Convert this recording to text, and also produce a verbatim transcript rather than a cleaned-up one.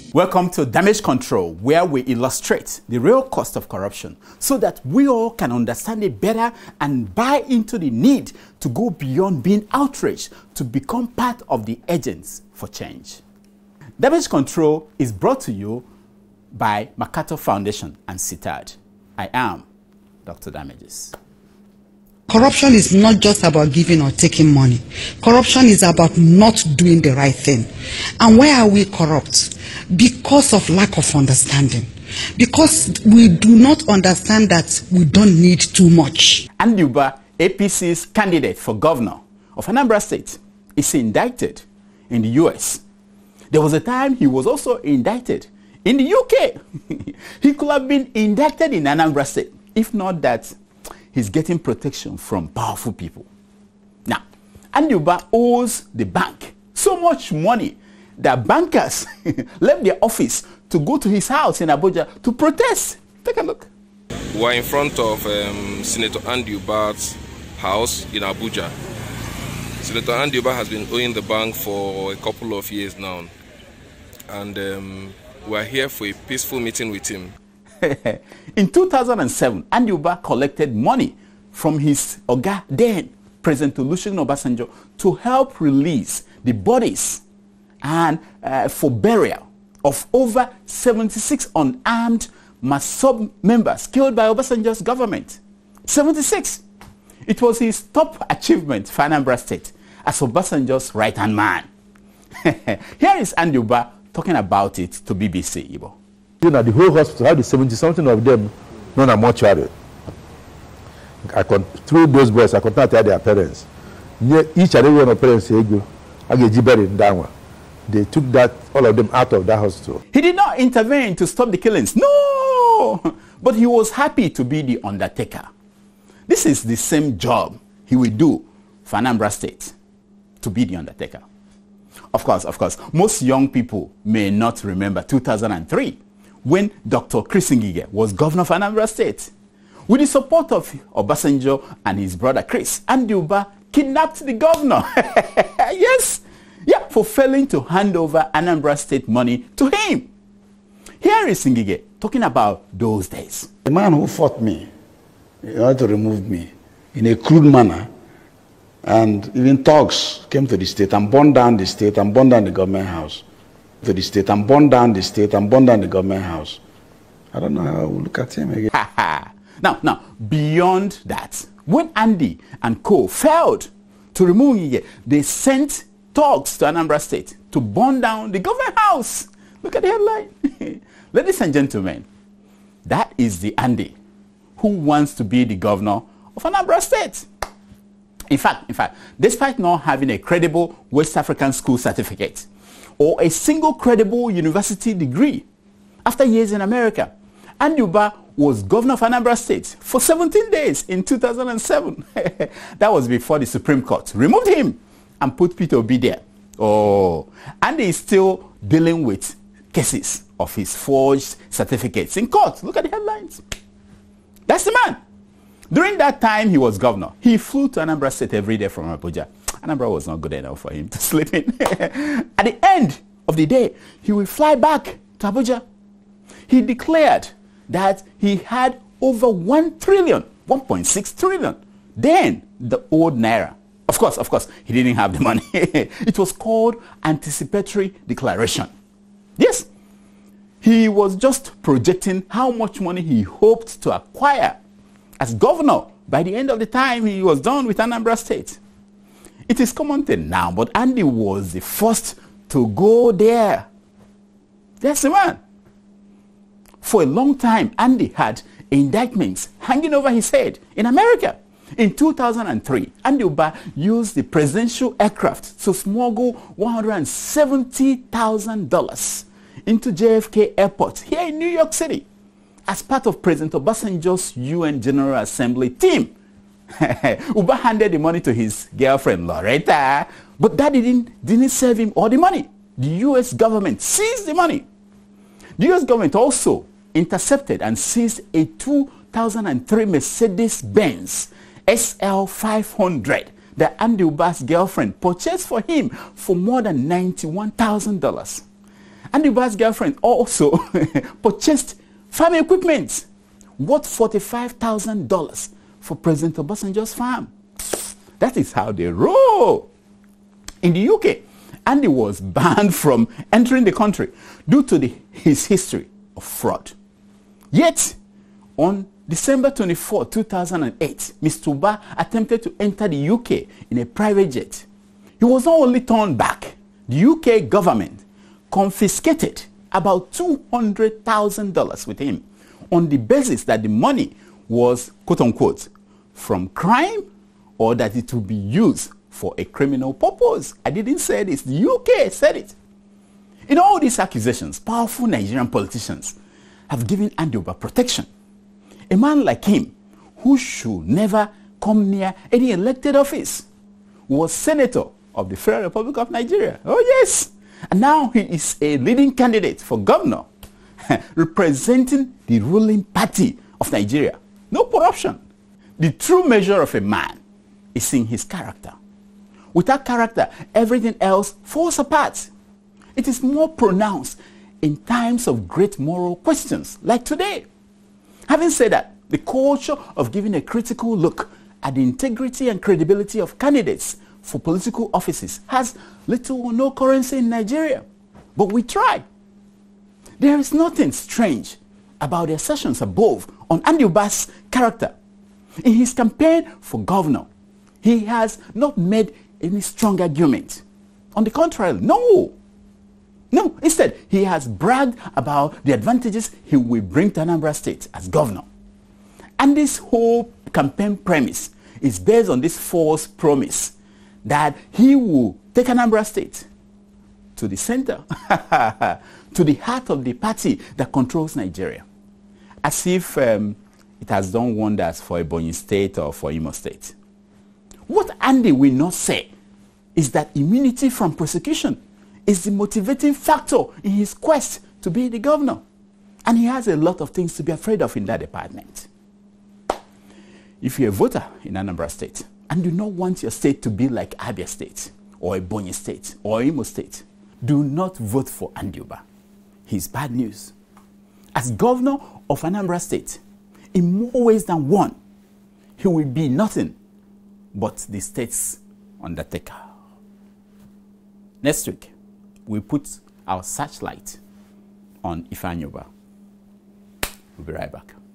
Welcome to Damage Control, where we illustrate the real cost of corruption so that we all can understand it better and buy into the need to go beyond being outraged to become part of the agents for change. Damage Control is brought to you by MacArthur Foundation and C T A D. I am Doctor Damages. Corruption is not just about giving or taking money. Corruption is about not doing the right thing. And why are we corrupt? Because of lack of understanding. Because we do not understand that we don't need too much. Andy Uba, A P C's candidate for governor of Anambra State, is indicted in the U S. There was a time he was also indicted in the U K. He could have been indicted in Anambra State, if not that he's getting protection from powerful people. Now, Andy Uba owes the bank so much money that bankers left their office to go to his house in Abuja to protest. Take a look. We're in front of um, Senator Andy Uba's house in Abuja. Senator Andy Uba has been owing the bank for a couple of years now. And um, we're here for a peaceful meeting with him. In two thousand seven, Andy Uba collected money from his Oga then, President Olusegun Obasanjo, to help release the bodies and uh, for burial of over seventy-six unarmed Masop members killed by Obasanjo's government. seventy-six. It was his top achievement for Anambra State as Obasanjo's right-hand man. Here is Andy Uba talking about it to B B C Igbo. You know, the whole hospital, how the seventy something of them known as mortuary. I con through those boys, I contacted their parents. Near each and every one of parents say, I get buried in that one. They took that all of them out of that hospital. He did not intervene to stop the killings. No! But he was happy to be the undertaker. This is the same job he will do for Anambra State, to be the undertaker. Of course, of course, most young people may not remember two thousand three. When Doctor Chris Ngige was governor of Anambra State. With the support of Obasanjo and his brother Chris, Andy Uba kidnapped the governor. Yes, yeah, for failing to hand over Anambra State money to him. Here is Ngige talking about those days. The man who fought me, he wanted to remove me in a crude manner, and even thugs came to the state and burned down the state and burned down the government house. To the state and burn down the state and burn down the government house. I don't know how I will look at him again. now, now, beyond that, when Andy and co failed to remove Ngige, they sent thugs to Anambra State to burn down the government house. Look at the headline. Ladies and gentlemen, that is the Andy who wants to be the governor of Anambra State. In fact, in fact, despite not having a credible West African school certificate, or a single credible university degree, after years in America, Andy Uba was governor of Anambra State for seventeen days in two thousand seven. That was before the Supreme Court removed him and put Peter Obi there. Oh, Andy is still dealing with cases of his forged certificates in court. Look at the headlines. That's the man. During that time he was governor, he flew to Anambra State every day from Abuja. Anambra was not good enough for him to sleep in. At the end of the day, he will fly back to Abuja. He declared that he had over one trillion, one point six trillion. Then the old naira. Of course, of course, he didn't have the money. It was called anticipatory declaration. Yes, he was just projecting how much money he hoped to acquire as governor by the end of the time he was done with Anambra State. It is common thing now, but Andy was the first to go there. That's the man. For a long time, Andy had indictments hanging over his head in America. In two thousand three, Andy Uba used the presidential aircraft to smuggle one hundred seventy thousand dollars into J F K Airport here in New York City as part of President Obasanjo's U N General Assembly team. Uba handed the money to his girlfriend Loretta, but that didn't, didn't save him all the money. The U S government seized the money. The U S government also intercepted and seized a two thousand three Mercedes-Benz S L five hundred that Andy Uba's girlfriend purchased for him for more than ninety-one thousand dollars. Andy Uba's girlfriend also purchased farm equipment worth forty-five thousand dollars for President Obasanjo's farm. That is how they roll. In the U K, Andy was banned from entering the country due to the, his history of fraud. Yet, on December twenty-fourth, two thousand eight, Mister Uba attempted to enter the U K in a private jet. He was not only turned back, the U K government confiscated about two hundred thousand dollars with him on the basis that the money was, quote-unquote, from crime or that it would be used for a criminal purpose. I didn't say this. The U K said it. In all these accusations, powerful Nigerian politicians have given Andy Uba protection. A man like him, who should never come near any elected office, was senator of the Federal Republic of Nigeria. Oh yes! And now he is a leading candidate for governor, representing the ruling party of Nigeria. No corruption. The true measure of a man is in his character. Without character, everything else falls apart. It is more pronounced in times of great moral questions, like today. Having said that, the culture of giving a critical look at the integrity and credibility of candidates for political offices has little or no currency in Nigeria. But we try. There is nothing strange about the assertions above on Andy Uba's character. In his campaign for governor, he has not made any strong argument. On the contrary, no. No, instead, he has bragged about the advantages he will bring to Anambra State as governor. And this whole campaign premise is based on this false promise that he will take Anambra State to the center, to the heart of the party that controls Nigeria. As if um, it has done wonders for Ebonyi State or for Imo State. What Andy will not say is that immunity from prosecution is the motivating factor in his quest to be the governor. And he has a lot of things to be afraid of in that department. If you're a voter in Anambra State and do not want your state to be like Abia State or Ebonyi State or Imo State, do not vote for Andy Uba. He's bad news. As governor of Anambra State, in more ways than one, he will be nothing but the state's undertaker. Next week, we put our searchlight on Andy Uba. We'll be right back.